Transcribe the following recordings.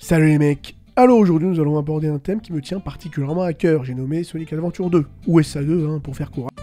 Salut les mecs. Alors aujourd'hui nous allons aborder un thème qui me tient particulièrement à cœur, j'ai nommé Sonic Adventure 2, ou SA2 pour faire court.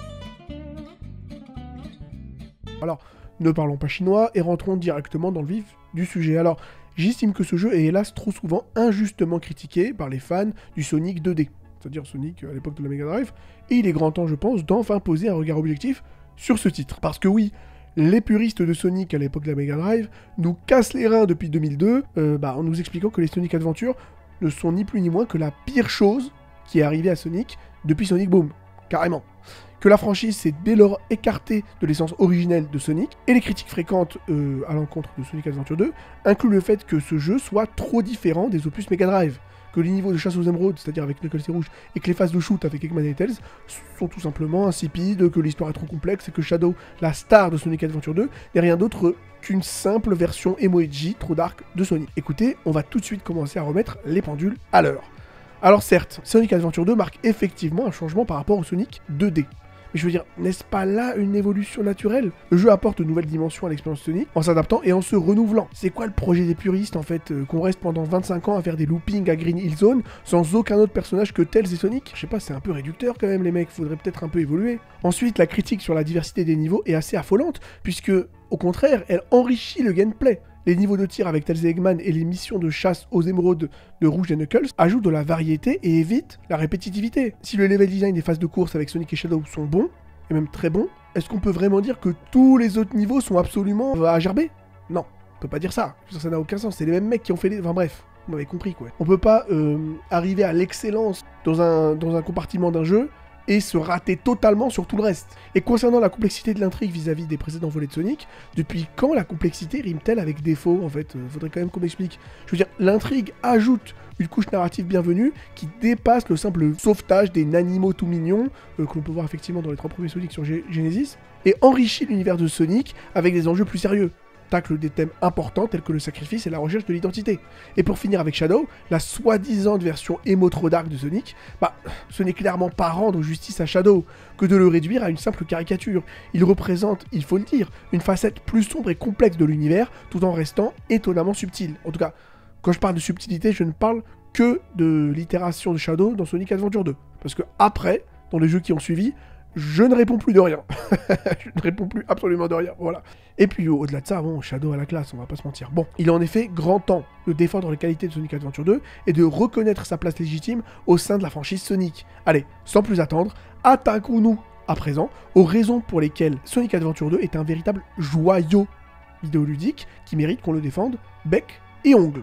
Alors, ne parlons pas chinois et rentrons directement dans le vif du sujet. Alors, j'estime que ce jeu est hélas trop souvent injustement critiqué par les fans du Sonic 2D, c'est-à-dire Sonic à l'époque de la Mega Drive, et il est grand temps je pense d'enfin poser un regard objectif sur ce titre. Parce que oui, les puristes de Sonic à l'époque de la Mega Drive nous cassent les reins depuis 2002 en nous expliquant que les Sonic Adventure ne sont ni plus ni moins que la pire chose qui est arrivée à Sonic depuis Sonic Boom, carrément. Que la franchise s'est dès lors écartée de l'essence originelle de Sonic, et les critiques fréquentes à l'encontre de Sonic Adventure 2 incluent le fait que ce jeu soit trop différent des opus Mega Drive, que les niveaux de chasse aux émeraudes, c'est-à-dire avec Knuckles et Rouge, et que les phases de shoot avec Eggman et Tails sont tout simplement insipides, que l'histoire est trop complexe, et que Shadow, la star de Sonic Adventure 2, n'est rien d'autre qu'une simple version emo-edgy trop dark de Sonic. Écoutez, on va tout de suite commencer à remettre les pendules à l'heure. Alors certes, Sonic Adventure 2 marque effectivement un changement par rapport au Sonic 2D. Mais je veux dire, n'est-ce pas là une évolution naturelle? Le jeu apporte de nouvelles dimensions à l'expérience Sonic en s'adaptant et en se renouvelant. C'est quoi le projet des puristes en fait? Qu'on reste pendant 25 ans à faire des loopings à Green Hill Zone sans aucun autre personnage que Tails et Sonic? Je sais pas, c'est un peu réducteur quand même les mecs, faudrait peut-être un peu évoluer. Ensuite, la critique sur la diversité des niveaux est assez affolante, puisque, au contraire, elle enrichit le gameplay. Les niveaux de tir avec Tails et Eggman et les missions de chasse aux émeraudes de Rouge et Knuckles ajoutent de la variété et évitent la répétitivité. Si le level design des phases de course avec Sonic et Shadow sont bons, et même très bons, est-ce qu'on peut vraiment dire que tous les autres niveaux sont absolument à gerber? Non, on peut pas dire ça. Ça n'a aucun sens, c'est les mêmes mecs qui ont fait les... Enfin bref, vous m'avez compris quoi. On peut pas arriver à l'excellence dans un compartiment d'un jeu et se rater totalement sur tout le reste. Et concernant la complexité de l'intrigue vis-à-vis des précédents volets de Sonic, depuis quand la complexité rime-t-elle avec défaut en fait? Faudrait quand même qu'on m'explique. Je veux dire, l'intrigue ajoute une couche narrative bienvenue qui dépasse le simple sauvetage des nanimaux tout mignons que l'on peut voir effectivement dans les 3 premiers Sonic sur Genesis, et enrichit l'univers de Sonic avec des enjeux plus sérieux. Tacle des thèmes importants tels que le sacrifice et la recherche de l'identité. Et pour finir avec Shadow, la soi-disant version émo trop dark de Sonic, ce n'est clairement pas rendre justice à Shadow que de le réduire à une simple caricature. Il représente, il faut le dire, une facette plus sombre et complexe de l'univers, tout en restant étonnamment subtil. En tout cas, quand je parle de subtilité, je ne parle que de l'itération de Shadow dans Sonic Adventure 2. Parce que après, dans les jeux qui ont suivi, je ne réponds plus de rien. Je ne réponds plus absolument de rien, voilà. Et puis au-delà de ça, bon, Shadow à la classe, on va pas se mentir. Bon, il est en effet grand temps de défendre les qualités de Sonic Adventure 2 et de reconnaître sa place légitime au sein de la franchise Sonic. Allez, sans plus attendre, attaquons-nous à présent aux raisons pour lesquelles Sonic Adventure 2 est un véritable joyau vidéoludique qui mérite qu'on le défende bec et ongles.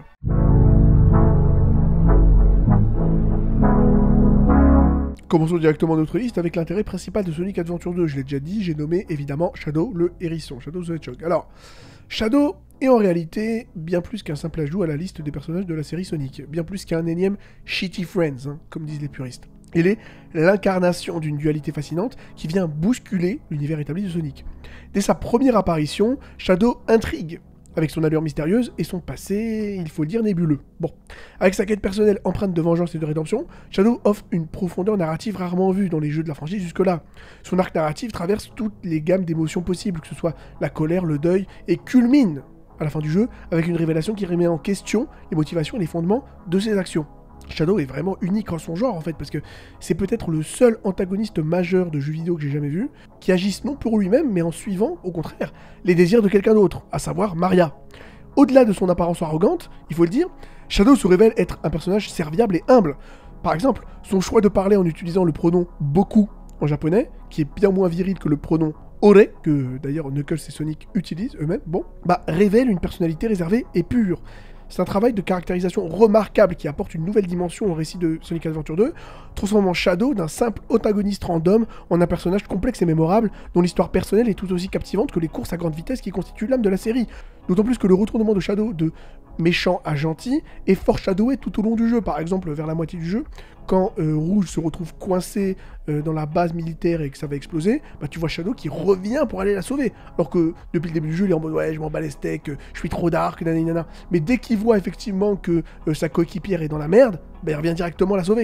Commençons directement notre liste avec l'intérêt principal de Sonic Adventure 2. Je l'ai déjà dit, j'ai nommé évidemment Shadow le hérisson, Shadow the Hedgehog. Alors, Shadow est en réalité bien plus qu'un simple ajout à la liste des personnages de la série Sonic, bien plus qu'un énième Shitty Friends, comme disent les puristes. Il est l'incarnation d'une dualité fascinante qui vient bousculer l'univers établi de Sonic. Dès sa première apparition, Shadow intrigue, avec son allure mystérieuse et son passé, il faut le dire, nébuleux. Bon, avec sa quête personnelle empreinte de vengeance et de rédemption, Shadow offre une profondeur narrative rarement vue dans les jeux de la franchise jusque-là. Son arc narratif traverse toutes les gammes d'émotions possibles, que ce soit la colère, le deuil, et culmine, à la fin du jeu, avec une révélation qui remet en question les motivations et les fondements de ses actions. Shadow est vraiment unique en son genre en fait, parce que c'est peut-être le seul antagoniste majeur de jeux vidéo que j'ai jamais vu, qui agisse non pour lui-même, mais en suivant, au contraire, les désirs de quelqu'un d'autre, à savoir Maria. Au-delà de son apparence arrogante, il faut le dire, Shadow se révèle être un personnage serviable et humble. Par exemple, son choix de parler en utilisant le pronom Boku en japonais, qui est bien moins viril que le pronom Ore, que d'ailleurs Knuckles et Sonic utilisent eux-mêmes, révèle une personnalité réservée et pure. C'est un travail de caractérisation remarquable qui apporte une nouvelle dimension au récit de Sonic Adventure 2, transformant Shadow d'un simple antagoniste random en un personnage complexe et mémorable, dont l'histoire personnelle est tout aussi captivante que les courses à grande vitesse qui constituent l'âme de la série. D'autant plus que le retournement de Shadow de méchant à gentil est foreshadowé tout au long du jeu, par exemple vers la moitié du jeu, quand Rouge se retrouve coincé dans la base militaire et que ça va exploser, tu vois Shadow qui revient pour aller la sauver, alors que depuis le début du jeu il est en mode ouais je m'en bats les steaks, je suis trop dark, nanana. Mais dès qu'il voit effectivement que sa coéquipière est dans la merde, il revient directement la sauver quoi.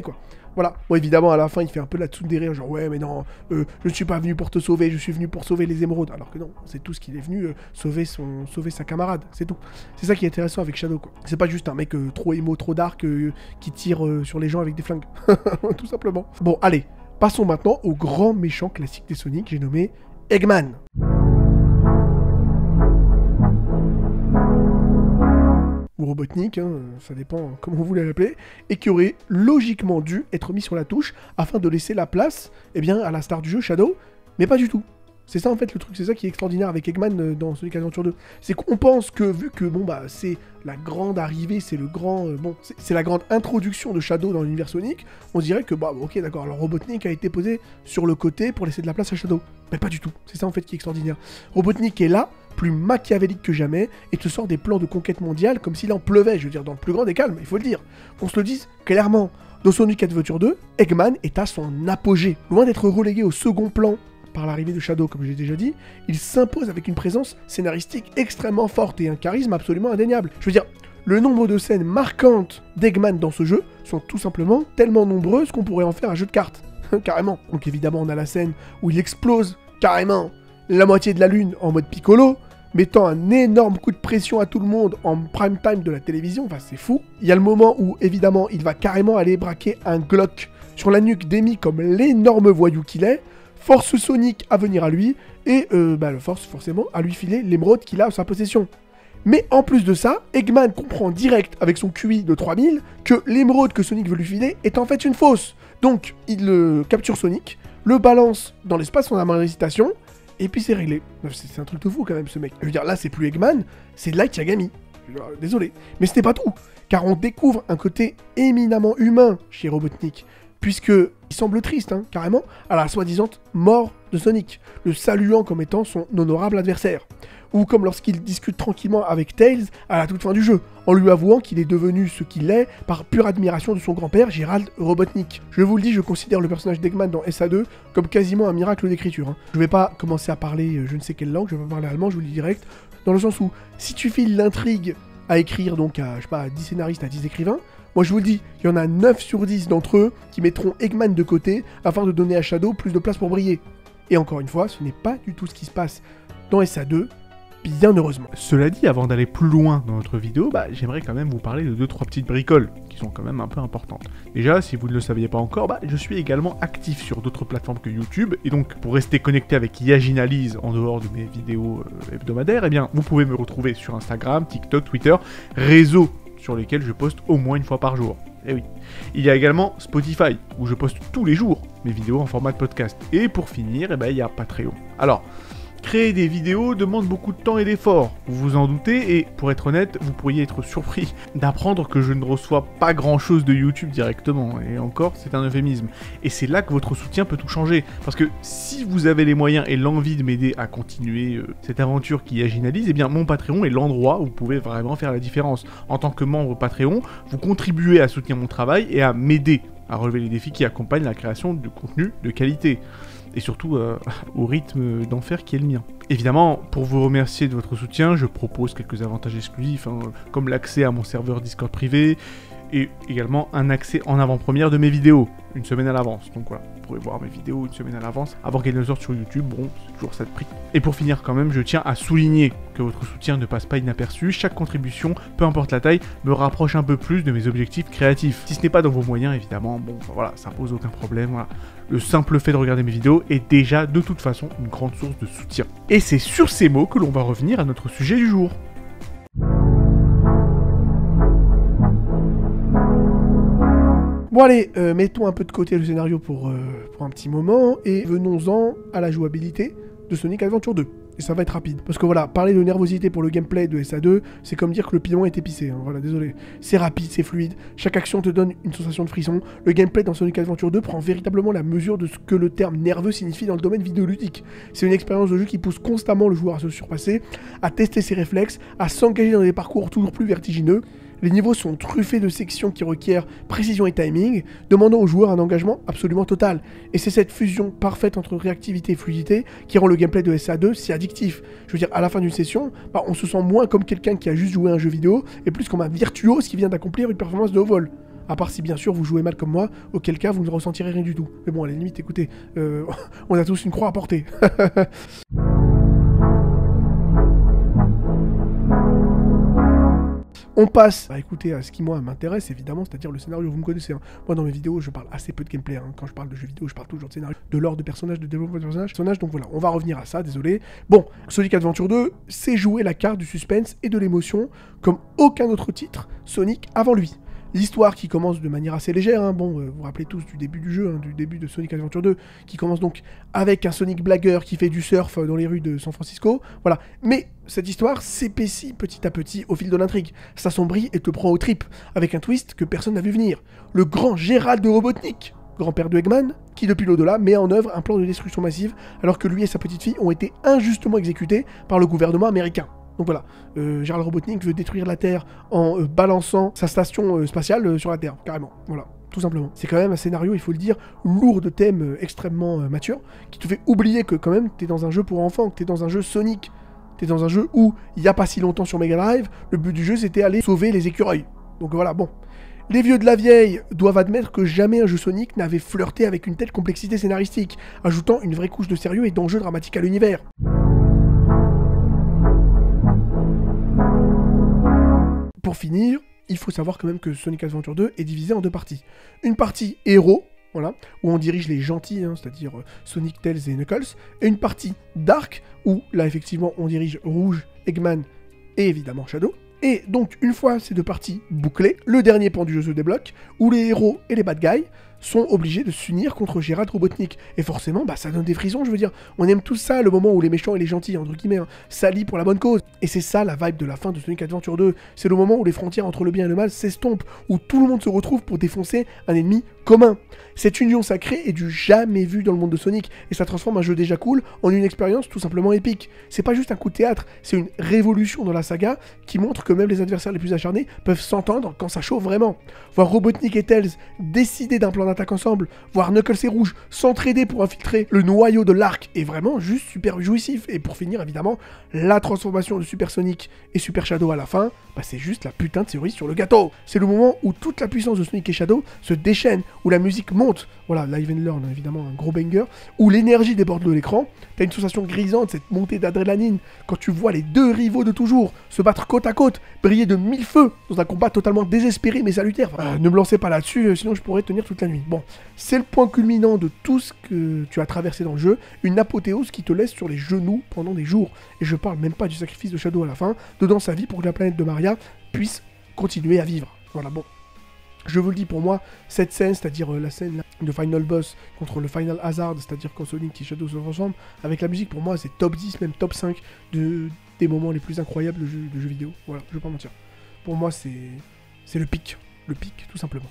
Voilà. Bon, évidemment, à la fin, il fait un peu la tsundere, genre ouais, mais non, je ne suis pas venu pour te sauver, je suis venu pour sauver les émeraudes. Alors que non, c'est tout ce qu'il est venu sauver sa camarade, c'est tout. C'est ça qui est intéressant avec Shadow, quoi. C'est pas juste un mec trop émo, trop dark qui tire sur les gens avec des flingues, tout simplement. Bon, allez, passons maintenant au grand méchant classique des Sonic, j'ai nommé Eggman. Ou Robotnik, hein, ça dépend comment vous voulez l'appeler, et qui aurait logiquement dû être mis sur la touche afin de laisser la place, eh bien, à la star du jeu, Shadow, mais pas du tout. C'est ça en fait le truc, c'est ça qui est extraordinaire avec Eggman dans Sonic Adventure 2. C'est qu'on pense que vu que bon bah c'est la grande arrivée, c'est le grand c'est la grande introduction de Shadow dans l'univers Sonic, on dirait que bah ok d'accord, alors Robotnik a été posé sur le côté pour laisser de la place à Shadow. Mais pas du tout, c'est ça en fait qui est extraordinaire. Robotnik est là, plus machiavélique que jamais, et te sort des plans de conquête mondiale comme s'il en pleuvait, je veux dire dans le plus grand des calmes, il faut le dire. Qu'on se le dise clairement, dans Sonic Adventure 2, Eggman est à son apogée. Loin d'être relégué au second plan par l'arrivée de Shadow, comme j'ai déjà dit, il s'impose avec une présence scénaristique extrêmement forte et un charisme absolument indéniable. Je veux dire, le nombre de scènes marquantes d'Eggman dans ce jeu sont tout simplement tellement nombreuses qu'on pourrait en faire un jeu de cartes. Carrément. Donc évidemment, on a la scène où il explose carrément la moitié de la lune en mode piccolo, mettant un énorme coup de pression à tout le monde en prime time de la télévision, enfin c'est fou. Il y a le moment où évidemment il va carrément aller braquer un Glock sur la nuque d'Amy comme l'énorme voyou qu'il est, force Sonic à venir à lui, et le force forcément à lui filer l'émeraude qu'il a en sa possession. Mais en plus de ça, Eggman comprend direct avec son QI de 3000 que l'émeraude que Sonic veut lui filer est en fait une fausse. Donc il capture Sonic, le balance dans l'espace en amont d'hésitation, et puis c'est réglé. C'est un truc de fou quand même ce mec. Je veux dire, là c'est plus Eggman, c'est Light Yagami. Désolé. Mais ce n'est pas tout, car on découvre un côté éminemment humain chez Robotnik, puisque il semble triste, carrément, à la soi-disant mort de Sonic, le saluant comme étant son honorable adversaire. Ou comme lorsqu'il discute tranquillement avec Tails à la toute fin du jeu, en lui avouant qu'il est devenu ce qu'il est par pure admiration de son grand-père, Gerald Robotnik. Je vous le dis, je considère le personnage d'Eggman dans SA2 comme quasiment un miracle d'écriture. Je vais pas commencer à parler je ne sais quelle langue, je vais pas parler allemand, je vous le dis direct, dans le sens où, si tu files l'intrigue à écrire donc à, je sais pas, à 10 scénaristes, à 10 écrivains, moi je vous le dis, il y en a 9 sur 10 d'entre eux qui mettront Eggman de côté afin de donner à Shadow plus de place pour briller. Et encore une fois, ce n'est pas du tout ce qui se passe dans SA2, bien heureusement. Cela dit, avant d'aller plus loin dans notre vidéo, j'aimerais quand même vous parler de 2-3 petites bricoles qui sont quand même un peu importantes. Déjà, si vous ne le saviez pas encore, je suis également actif sur d'autres plateformes que YouTube, et donc pour rester connecté avec Yaginalyse en dehors de mes vidéos hebdomadaires, eh bien vous pouvez me retrouver sur Instagram, TikTok, Twitter, réseaux sur lesquels je poste au moins une fois par jour. Eh oui. Il y a également Spotify, où je poste tous les jours mes vidéos en format de podcast. Et pour finir, il y a Patreon. Alors, créer des vidéos demande beaucoup de temps et d'efforts, vous vous en doutez, et pour être honnête, vous pourriez être surpris d'apprendre que je ne reçois pas grand chose de YouTube directement, et encore, c'est un euphémisme. Et c'est là que votre soutien peut tout changer, parce que si vous avez les moyens et l'envie de m'aider à continuer cette aventure qui Yaginalyse, eh bien mon Patreon est l'endroit où vous pouvez vraiment faire la différence. En tant que membre Patreon, vous contribuez à soutenir mon travail et à m'aider à relever les défis qui accompagnent la création de contenu de qualité. Et surtout au rythme d'enfer qui est le mien. Évidemment, pour vous remercier de votre soutien, je propose quelques avantages exclusifs, comme l'accès à mon serveur Discord privé, et également un accès en avant-première de mes vidéos, une semaine à l'avance. Donc voilà, vous pourrez voir mes vidéos une semaine à l'avance, avant qu'elles ne sortent sur YouTube, bon, c'est toujours ça de prix. Et pour finir quand même, je tiens à souligner que votre soutien ne passe pas inaperçu, chaque contribution, peu importe la taille, me rapproche un peu plus de mes objectifs créatifs. Si ce n'est pas dans vos moyens, évidemment, bon, voilà, ça pose aucun problème, voilà. Le simple fait de regarder mes vidéos est déjà de toute façon une grande source de soutien. Et c'est sur ces mots que l'on va revenir à notre sujet du jour. Bon allez, mettons un peu de côté le scénario pour un petit moment, et venons-en à la jouabilité de Sonic Adventure 2. Et ça va être rapide. Parce que voilà, parler de nervosité pour le gameplay de SA2, c'est comme dire que le piment est épicé, voilà, désolé. C'est rapide, c'est fluide, chaque action te donne une sensation de frisson. Le gameplay dans Sonic Adventure 2 prend véritablement la mesure de ce que le terme nerveux signifie dans le domaine vidéoludique. C'est une expérience de jeu qui pousse constamment le joueur à se surpasser, à tester ses réflexes, à s'engager dans des parcours toujours plus vertigineux. Les niveaux sont truffés de sections qui requièrent précision et timing, demandant aux joueurs un engagement absolument total. Et c'est cette fusion parfaite entre réactivité et fluidité qui rend le gameplay de SA2 si addictif. Je veux dire, à la fin d'une session, on se sent moins comme quelqu'un qui a juste joué à un jeu vidéo, et plus comme un virtuose qui vient d'accomplir une performance de haut vol. À part si bien sûr vous jouez mal comme moi, auquel cas vous ne ressentirez rien du tout. Mais bon, à la limite, écoutez, on a tous une croix à porter. On passe, bah écoutez, à ce qui moi m'intéresse évidemment, c'est-à-dire le scénario, vous me connaissez. Hein. Moi dans mes vidéos, je parle assez peu de gameplay. Hein. Quand je parle de jeux vidéo, je parle toujours de scénario, de l'ordre de personnages, de développement de personnages. Donc voilà, on va revenir à ça, désolé. Bon, Sonic Adventure 2, c'est jouer la carte du suspense et de l'émotion comme aucun autre titre Sonic avant lui. L'histoire qui commence de manière assez légère, hein. Bon, vous vous rappelez tous du début du jeu, hein, du début de Sonic Adventure 2, qui commence donc avec un Sonic blagueur qui fait du surf dans les rues de San Francisco, voilà. Mais cette histoire s'épaissit petit à petit au fil de l'intrigue, s'assombrit et te prend aux tripes, avec un twist que personne n'a vu venir. Le grand Gérald de Robotnik, grand-père de Eggman, qui depuis l'au-delà met en œuvre un plan de destruction massive, alors que lui et sa petite fille ont été injustement exécutés par le gouvernement américain. Donc voilà, Gérald Robotnik veut détruire la Terre en balançant sa station spatiale sur la Terre, carrément, voilà, tout simplement. C'est quand même un scénario, il faut le dire, lourd de thèmes extrêmement matures, qui te fait oublier que quand même t'es dans un jeu pour enfants, que t'es dans un jeu Sonic, t'es dans un jeu où, il y a pas si longtemps sur Mega Drive, le but du jeu c'était aller sauver les écureuils. Donc voilà, bon. Les vieux de la vieille doivent admettre que jamais un jeu Sonic n'avait flirté avec une telle complexité scénaristique, ajoutant une vraie couche de sérieux et d'enjeux dramatiques à l'univers. Pour finir, il faut savoir quand même que Sonic Adventure 2 est divisé en deux parties. Une partie héros, voilà, où on dirige les gentils, hein, c'est-à-dire Sonic, Tails et Knuckles, et une partie Dark, où là effectivement on dirige Rouge, Eggman et évidemment Shadow. Et donc une fois ces deux parties bouclées, le dernier pan du jeu se débloque, où les héros et les bad guys sont obligés de s'unir contre Gérald Robotnik. Et forcément, bah ça donne des frissons, je veux dire. On aime tout ça, le moment où les méchants et les gentils, entre guillemets, hein, s'allient pour la bonne cause. Et c'est ça la vibe de la fin de Sonic Adventure 2. C'est le moment où les frontières entre le bien et le mal s'estompent, où tout le monde se retrouve pour défoncer un ennemi commun. Cette union sacrée est du jamais vu dans le monde de Sonic, et ça transforme un jeu déjà cool en une expérience tout simplement épique. C'est pas juste un coup de théâtre, c'est une révolution dans la saga qui montre que même les adversaires les plus acharnés peuvent s'entendre quand ça chauffe vraiment. Voir Robotnik et Tails décider d'un plan d'attaque ensemble, voir Knuckles et Rouge s'entraider pour infiltrer le noyau de l'arc est vraiment juste super jouissif. Et pour finir, évidemment, la transformation de Super Sonic et Super Shadow à la fin, bah c'est juste la putain de cerise sur le gâteau. C'est le moment où toute la puissance de Sonic et Shadow se déchaîne, où la musique monte, voilà, Live and Learn, évidemment, un gros banger, où l'énergie déborde de l'écran, t'as une sensation grisante, cette montée d'adrénaline, quand tu vois les deux rivaux de toujours se battre côte à côte, briller de mille feux, dans un combat totalement désespéré mais salutaire. Ne me lancez pas là-dessus, sinon je pourrais tenir toute la nuit. Bon, c'est le point culminant de tout ce que tu as traversé dans le jeu, une apothéose qui te laisse sur les genoux pendant des jours. Et je parle même pas du sacrifice de Shadow à la fin, de sa vie pour que la planète de Maria puisse continuer à vivre. Voilà, bon. Je vous le dis, pour moi, cette scène, c'est-à-dire la scène de Final Boss contre le Final Hazard, c'est-à-dire quand Sonic et Shadow se transforment, avec la musique, pour moi, c'est top 10, même top 5 des moments les plus incroyables de jeux vidéo. Voilà, je vais pas mentir. Pour moi, c'est le pic, tout simplement.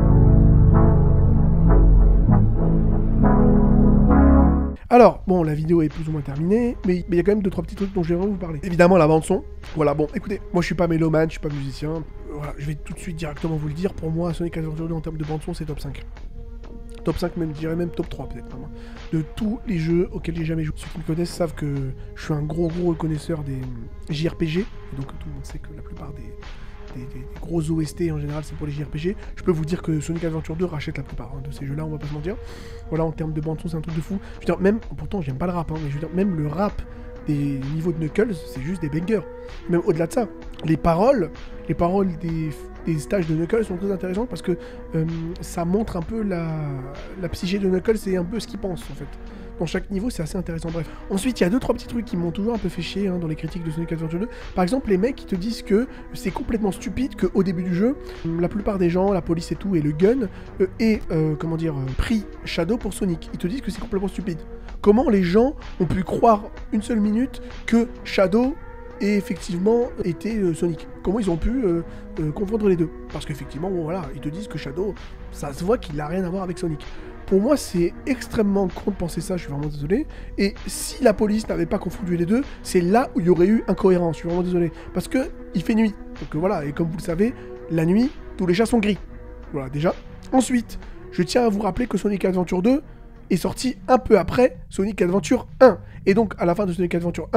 Alors, bon, la vidéo est plus ou moins terminée, mais il y a quand même 2-3 petits trucs dont je vais vraiment vous parler. Évidemment, la bande-son. Voilà, bon, écoutez, moi je suis pas mélomane, je suis pas musicien. Voilà, je vais tout de suite directement vous le dire. Pour moi, Sonic Adventure 2 en termes de bande-son, c'est top 5. Top 5, même, je dirais même top 3 peut-être, vraiment. De tous les jeux auxquels j'ai jamais joué. Ceux qui me connaissent savent que je suis un gros connaisseur des JRPG. Et donc tout le monde sait que la plupart des gros OST en général c'est pour les JRPG. Je peux vous dire que Sonic Adventure 2 rachète la plupart de ces jeux là, on va pas se mentir. Voilà, en termes de bande son c'est un truc de fou. Je veux dire, même, pourtant j'aime pas le rap, hein, mais je veux dire, même le rap des niveaux de Knuckles c'est juste des bangers. Même au-delà de ça, les paroles des stages de Knuckles sont très intéressantes parce que ça montre un peu la psyché de Knuckles et un peu ce qu'il pense en fait. Dans chaque niveau, c'est assez intéressant. Bref. Ensuite, il y a 2-3 petits trucs qui m'ont toujours un peu fait chier dans les critiques de Sonic Adventure 2. Par exemple, les mecs qui te disent que c'est complètement stupide qu'au début du jeu, la plupart des gens, la police et tout, et le gun, aient pris Shadow pour Sonic. Ils te disent que c'est complètement stupide. Comment les gens ont pu croire une seule minute que Shadow ait effectivement été Sonic? Comment ils ont pu confondre les deux? Parce qu'effectivement, bon, voilà, ils te disent que Shadow, ça se voit qu'il n'a rien à voir avec Sonic. Pour moi, c'est extrêmement con de penser ça, je suis vraiment désolé. Et si la police n'avait pas confondu les deux, c'est là où il y aurait eu incohérence, je suis vraiment désolé. Parce que il fait nuit. Donc voilà, et comme vous le savez, la nuit, tous les chats sont gris. Voilà, déjà. Ensuite, je tiens à vous rappeler que Sonic Adventure 2 est sorti un peu après Sonic Adventure 1. Et donc, à la fin de Sonic Adventure 1,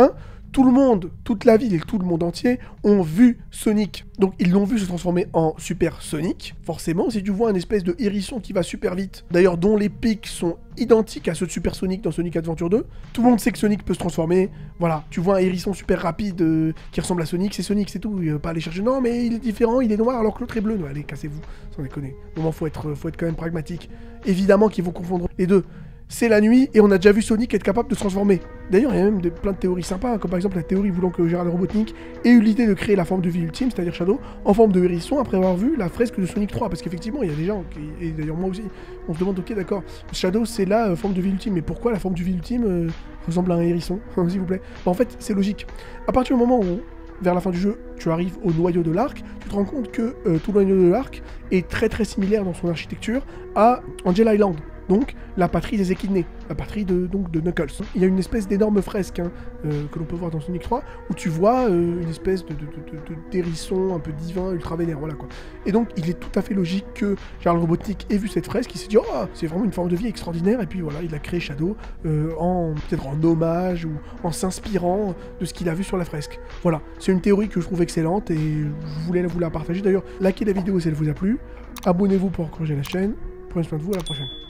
tout le monde, toute la ville et tout le monde entier ont vu Sonic. Donc ils l'ont vu se transformer en Super Sonic. Forcément, si tu vois un espèce de hérisson qui va super vite, d'ailleurs dont les pics sont identiques à ceux de Super Sonic dans Sonic Adventure 2, tout le monde sait que Sonic peut se transformer. Voilà, tu vois un hérisson super rapide qui ressemble à Sonic, c'est tout. Pas aller chercher, non mais il est différent, il est noir alors que l'autre est bleu. Non, allez, cassez-vous, sans déconner. Moment, faut être quand même pragmatique. Évidemment qu'ils vont confondre les deux. C'est la nuit et on a déjà vu Sonic être capable de se transformer. D'ailleurs, il y a même plein de théories sympas, hein, comme par exemple la théorie voulant que Gérald Robotnik ait eu l'idée de créer la forme de vie ultime, c'est-à-dire Shadow, en forme de hérisson après avoir vu la fresque de Sonic 3. Parce qu'effectivement, il y a des gens, et d'ailleurs moi aussi, on se demande, ok d'accord, Shadow c'est la forme de vie ultime, mais pourquoi la forme de vie ultime ressemble à un hérisson, s'il vous plaît? En fait, c'est logique. À partir du moment où, vers la fin du jeu, tu arrives au noyau de l'arc, tu te rends compte que tout le noyau de l'arc est très similaire dans son architecture à Angel Island. Donc, la patrie des équidnés, la patrie de Knuckles. Il y a une espèce d'énorme fresque que l'on peut voir dans Sonic 3, où tu vois une espèce d'hérisson un peu divin, ultra vénère, voilà quoi. Et donc, il est tout à fait logique que Gérald Robotnik ait vu cette fresque, il s'est dit, oh, c'est vraiment une forme de vie extraordinaire, et puis voilà, il a créé Shadow, peut-être en hommage, ou en s'inspirant de ce qu'il a vu sur la fresque. Voilà, c'est une théorie que je trouve excellente, et je voulais vous la partager. D'ailleurs, likez la vidéo si elle vous a plu, abonnez-vous pour encourager la chaîne, prenez soin de vous, à la prochaine.